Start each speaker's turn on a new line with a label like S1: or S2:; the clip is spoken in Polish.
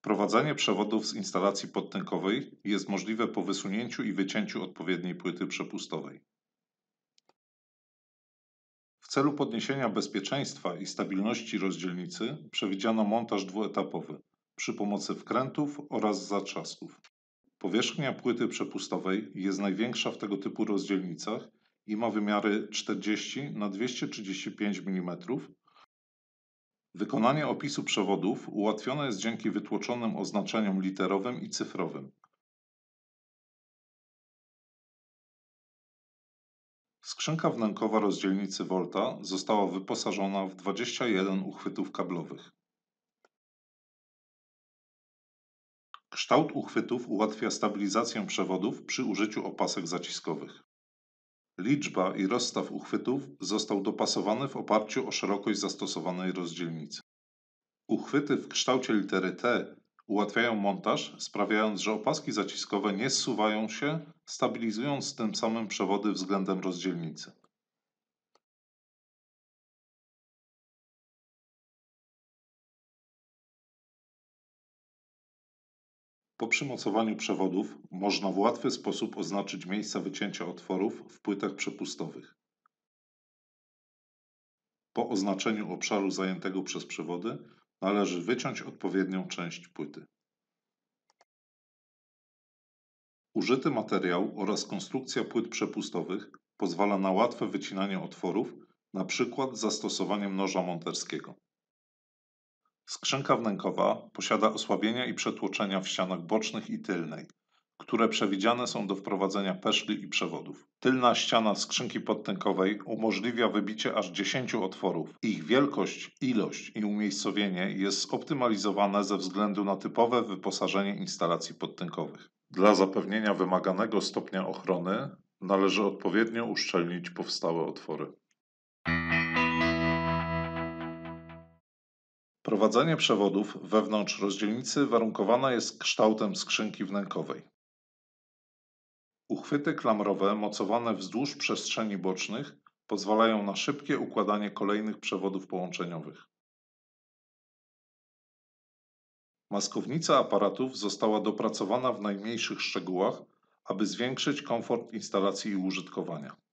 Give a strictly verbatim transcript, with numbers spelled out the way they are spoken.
S1: Wprowadzenie przewodów z instalacji podtynkowej jest możliwe po wysunięciu i wycięciu odpowiedniej płyty przepustowej. W celu podniesienia bezpieczeństwa i stabilności rozdzielnicy przewidziano montaż dwuetapowy przy pomocy wkrętów oraz zatrzasków. Powierzchnia płyty przepustowej jest największa w tego typu rozdzielnicach i ma wymiary czterdzieści na dwieście trzydzieści pięć milimetrów. Wykonanie opisu przewodów ułatwione jest dzięki wytłoczonym oznaczeniom literowym i cyfrowym. Skrzynka wnękowa rozdzielnicy Volta została wyposażona w dwadzieścia jeden uchwytów kablowych. Kształt uchwytów ułatwia stabilizację przewodów przy użyciu opasek zaciskowych. Liczba i rozstaw uchwytów został dopasowany w oparciu o szerokość zastosowanej rozdzielnicy. Uchwyty w kształcie litery T ułatwiają montaż, sprawiając, że opaski zaciskowe nie zsuwają się, stabilizując tym samym przewody względem rozdzielnicy. Po przymocowaniu przewodów można w łatwy sposób oznaczyć miejsca wycięcia otworów w płytach przepustowych. Po oznaczeniu obszaru zajętego przez przewody należy wyciąć odpowiednią część płyty. Użyty materiał oraz konstrukcja płyt przepustowych pozwala na łatwe wycinanie otworów, na przykład z zastosowaniem noża monterskiego. Skrzynka wnękowa posiada osłabienia i przetłoczenia w ścianach bocznych i tylnej, które przewidziane są do wprowadzenia peszli i przewodów. Tylna ściana skrzynki podtynkowej umożliwia wybicie aż dziesięciu otworów. Ich wielkość, ilość i umiejscowienie jest zoptymalizowane ze względu na typowe wyposażenie instalacji podtynkowych. Dla zapewnienia wymaganego stopnia ochrony należy odpowiednio uszczelnić powstałe otwory. Prowadzenie przewodów wewnątrz rozdzielnicy warunkowane jest kształtem skrzynki wnękowej. Uchwyty klamrowe mocowane wzdłuż przestrzeni bocznych pozwalają na szybkie układanie kolejnych przewodów połączeniowych. Maskownica aparatów została dopracowana w najmniejszych szczegółach, aby zwiększyć komfort instalacji i użytkowania.